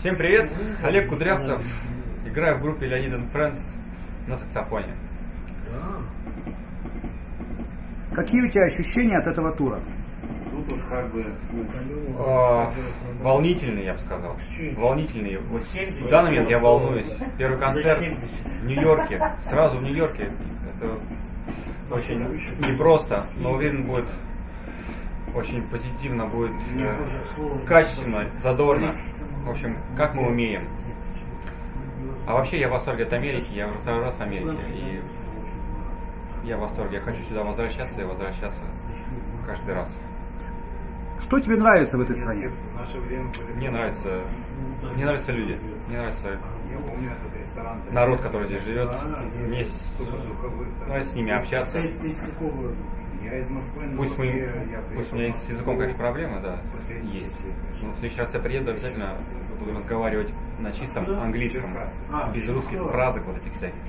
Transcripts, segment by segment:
Всем привет! Олег Кудрявцев. Играю в группе Leonid and Friends на саксофоне. Какие у тебя ощущения от этого тура? Волнительные, я бы сказал. Волнительные. Вот в данный момент я волнуюсь. Первый концерт в Нью-Йорке. Сразу в Нью-Йорке. Это очень непросто, но уверен, будет очень позитивно, будет качественно, задорно. В общем, как мы умеем. А вообще я в восторге от Америки. Я второй раз в Америке. И я в восторге. Я хочу сюда возвращаться и возвращаться каждый раз. Что тебе нравится в этой стране? Мне нравятся люди. Мне нравится народ, который здесь живет. Мне нравится с ними общаться. Пусть у меня с языком, конечно, проблемы, да, есть. Но в следующий раз я приеду, обязательно буду разговаривать на чистом английском, без русских фразок вот этих всяких.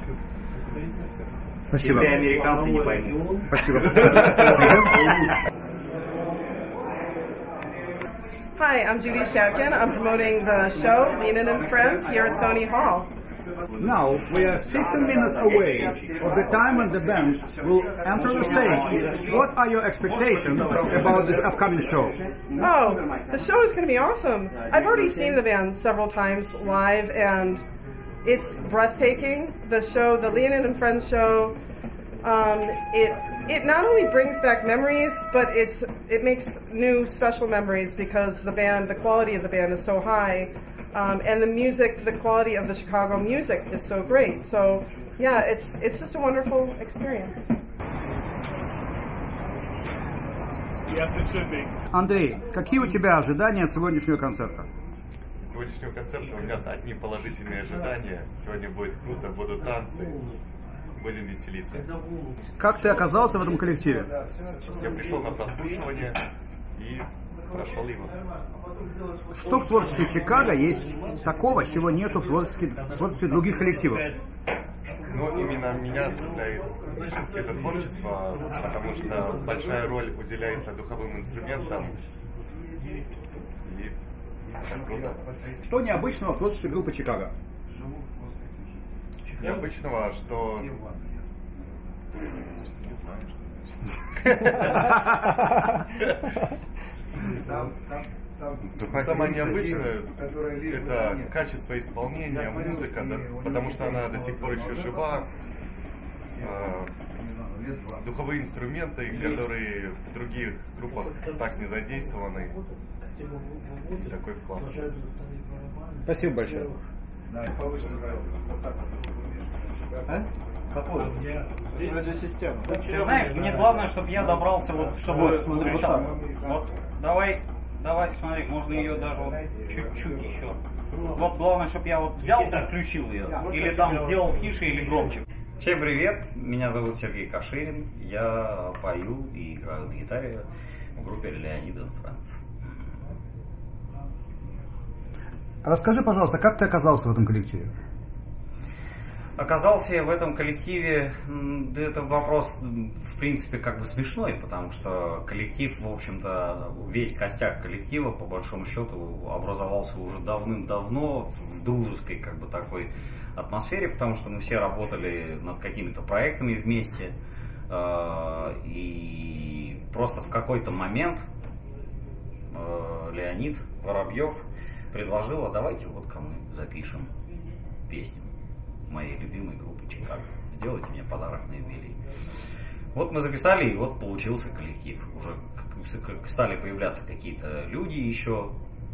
Спасибо. Если американцы не поймут. Спасибо. Hi, I'm Judy Shatkin. I'm promoting the show, Leonid and Friends, here at Sony Hall. Now we are 15 minutes away of the time when the band will enter the stage. What are your expectations about this upcoming show? Oh, the show is going to be awesome. I've already seen the band several times live, and it's breathtaking. The show, the Leonid and Friends show, it not only brings back memories, but it makes new special memories because the quality of the band is so high. And the music, the quality of the Chicago music is so great. So yeah, it's just a wonderful experience. Yes, it should be. Андрей, какие у тебя ожидания от сегодняшнего концерта? От сегодняшнего концерта у меня одни положительные ожидания. Сегодня будет круто, будут танцы, будем веселиться. Как ты оказался в этом коллективе? Я пришел на прослушивание и прошел его. Что в творчестве Чикаго есть такого, чего нету в творчестве других коллективов? Но именно меня цепляет это творчество, потому что большая роль уделяется духовым инструментам. И это круто. Что необычного в творчестве группы Чикаго? Необычного, что... Самое необычное — это качество исполнения, музыка, да, потому что она до сих пор еще жива. Духовые инструменты, которые в других группах так не задействованы. И такой вклад. Спасибо большое. Какую? Радиосистему. Ты знаешь, мне главное, чтобы я добрался, вот, чтобы включал. Вот, давай, смотри, можно ее даже вот чуть-чуть еще. Вот главное, чтобы я вот взял и включил ее. Или там сделал тише или громче. Всем привет, меня зовут Сергей Каширин, я пою и играю на гитаре в группе Leonid and Friends. Расскажи, пожалуйста, как ты оказался в этом коллективе? Оказался я в этом коллективе, да это вопрос, в принципе, как бы смешной, потому что коллектив, в общем-то, весь костяк коллектива, по большому счету, образовался уже давным-давно в дружеской, как бы, такой атмосфере, потому что мы все работали над какими-то проектами вместе, и просто в какой-то момент Леонид Воробьев предложил: а давайте вот-ка мы запишем песню моей любимой группы Чикаго. Сделайте мне подарок на юбилей. Вот мы записали, и вот получился коллектив. Уже стали появляться какие-то люди еще.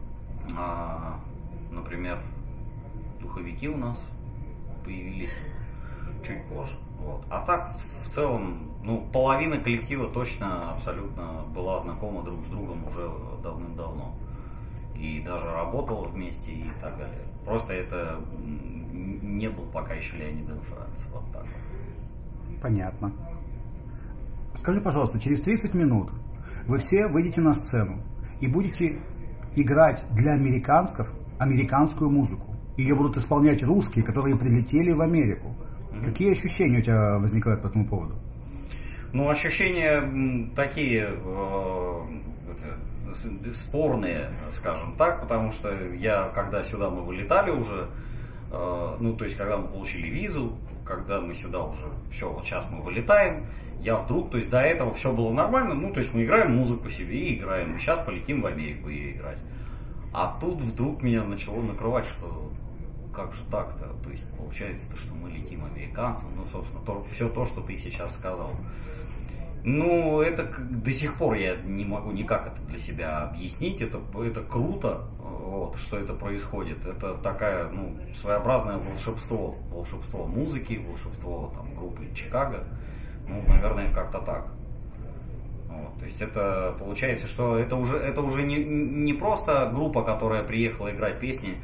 Например, духовики у нас появились чуть позже. Вот. А так, в целом, ну, половина коллектива точно, абсолютно была знакома друг с другом уже давным-давно. И даже работала вместе и так далее. Просто это не был пока еще Leonid and Friends. Вот так вот. Понятно. Скажи, пожалуйста, через 30 минут вы все выйдете на сцену и будете играть для американцев американскую музыку. Ее будут исполнять русские, которые прилетели в Америку. Какие ощущения у тебя возникают по этому поводу? Ну, ощущения такие, спорные, скажем так, потому что когда сюда мы вылетали уже, ну, то есть, когда мы получили визу, когда мы сюда уже, все, вот сейчас мы вылетаем, я вдруг, то есть, до этого все было нормально, ну, то есть, мы играем музыку себе и играем, и сейчас полетим в Америку и играть. А тут вдруг меня начало накрывать, что как же так-то, то есть, получается, что мы летим американцам, ну, собственно, все то, что ты сейчас сказал. Ну, это до сих пор я не могу никак это для себя объяснить. Это круто, вот, что это происходит. Это такая, ну, своеобразное волшебство. Волшебство музыки, волшебство там, группы Чикаго. Ну, наверное, как-то так. Вот, то есть это получается, что это уже не просто группа, которая приехала играть песни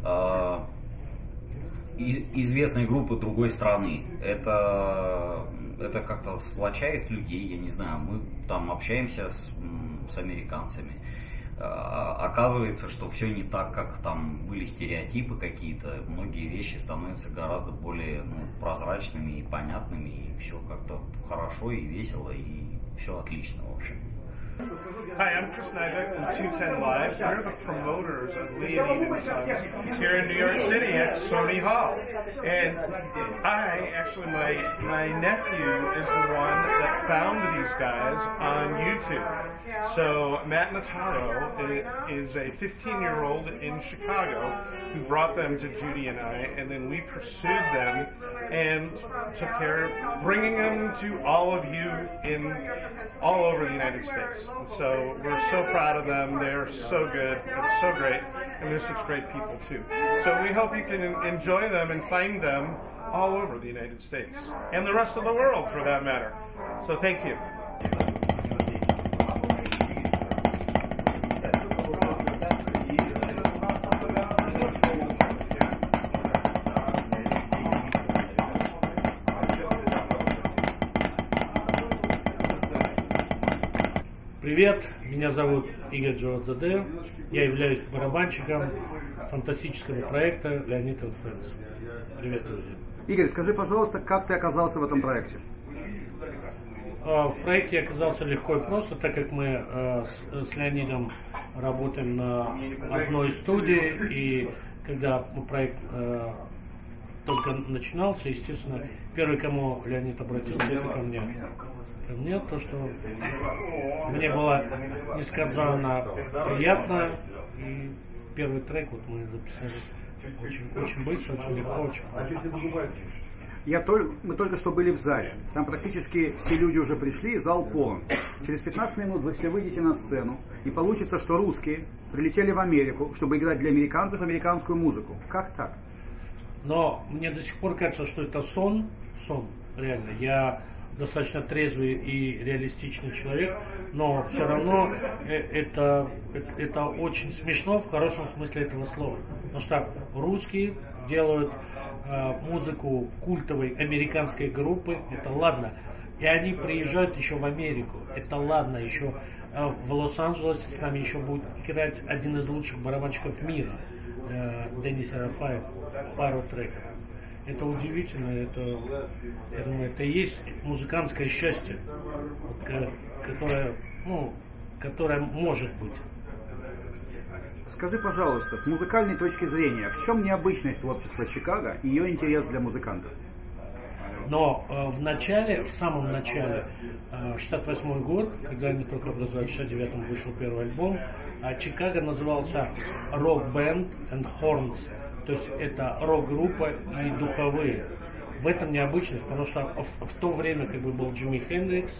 известной группы другой страны. Это как-то сплочает людей, я не знаю, мы там общаемся с американцами. Оказывается, что все не так, как там были стереотипы какие-то, многие вещи становятся гораздо более прозрачными и понятными, и все как-то хорошо и весело, и все отлично, в общем. Hi, I'm Chris Nybeck from 210 Live. We're the promoters of Lee and Eden Sons here in New York City at Sony Hall. And my nephew is the one that found these guys on YouTube. So Matt Notaro is a 15-year-old in Chicago who brought them to Judy and I, and then we pursued them and took care of bringing them to all of you all over the United States. And so we're so proud of them. They're so good. It's so great. And they're such great people, too. So we hope you can enjoy them and find them all over the United States and the rest of the world, for that matter. So thank you. Привет, меня зовут Игорь Джоадзаде, я являюсь барабанщиком фантастического проекта Leonid and Friends. Привет, друзья. Игорь, скажи, пожалуйста, как ты оказался в этом проекте? В проекте я оказался легко и просто, так как мы с Леонидом работаем на одной студии, и когда проект только начинался, естественно, первый, кому Леонид обратился, это ко мне. Мне то, что мне было несказанно приятно, и первый трек вот мы записали очень быстро, очень легко, очень просто. Мы только что были в зале, там практически все люди уже пришли, зал полон. Через 15 минут вы все выйдете на сцену, и получится, что русские прилетели в Америку, чтобы играть для американцев американскую музыку. Как так? Но мне до сих пор кажется, что это сон, реально. Я достаточно трезвый и реалистичный человек, но все равно это очень смешно в хорошем смысле этого слова. Потому что русские делают музыку культовой американской группы, это ладно. И они приезжают еще в Америку, это ладно. Еще в Лос-Анджелесе с нами еще будет играть один из лучших барабанщиков мира, Денис Арафаев, пару треков. Это удивительно, я думаю, это и есть музыкантское счастье, которое может быть. Скажи, пожалуйста, с музыкальной точки зрения, в чем необычность творчества Чикаго и ее интерес для музыкантов? Но в самом начале, 68 год, когда они только образовались, в 69-м вышел первый альбом, Чикаго назывался Rock Band and Horns. То есть это рок-группа и духовые. В этом необычность, потому что в то время как бы был Джимми Хендрикс,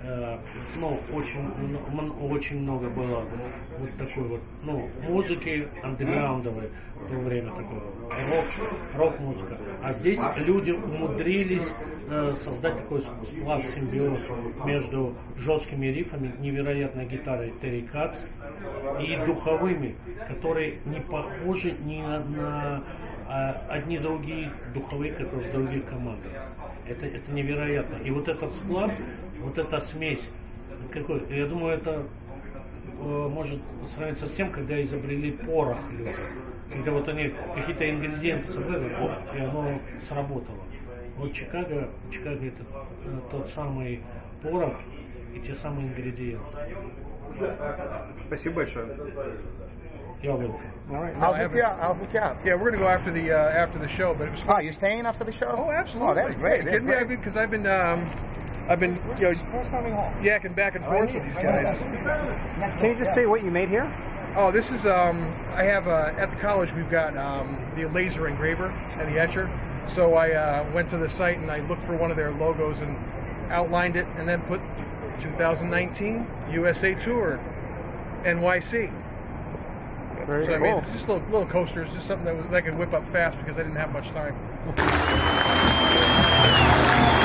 очень много было вот такой вот, музыки андеграундовой в то время, такой рок-музыка. А здесь люди умудрились создать такой сплав, симбиоз между жесткими рифами, невероятной гитарой Терри Кац и духовыми, которые не похожи ни на одни другие духовые, которые в других командах. Это невероятно. И вот этот сплав, вот эта смесь, я думаю, это может сравниться с тем, когда изобрели порох люди. Когда вот они какие-то ингредиенты собрали, и оно сработало. Вот Чикаго это тот самый порох, и те самые ингредиенты. Спасибо большое. Я welcome. All right. I'll hook you up. Yeah, we're gonna go after the show, but it was fun. Oh, you're staying after the show? Oh, absolutely. Oh, that's great. That's great. Because I've been yakking back and forth with these guys. Can you just say what you made here? Oh, this is I have at the college we've got the laser engraver and the etcher. So I went to the site and I looked for one of their logos and outlined it, and then put 2019 USA Tour NYC. Very So I cool. made just little coasters, just something that I could whip up fast because I didn't have much time.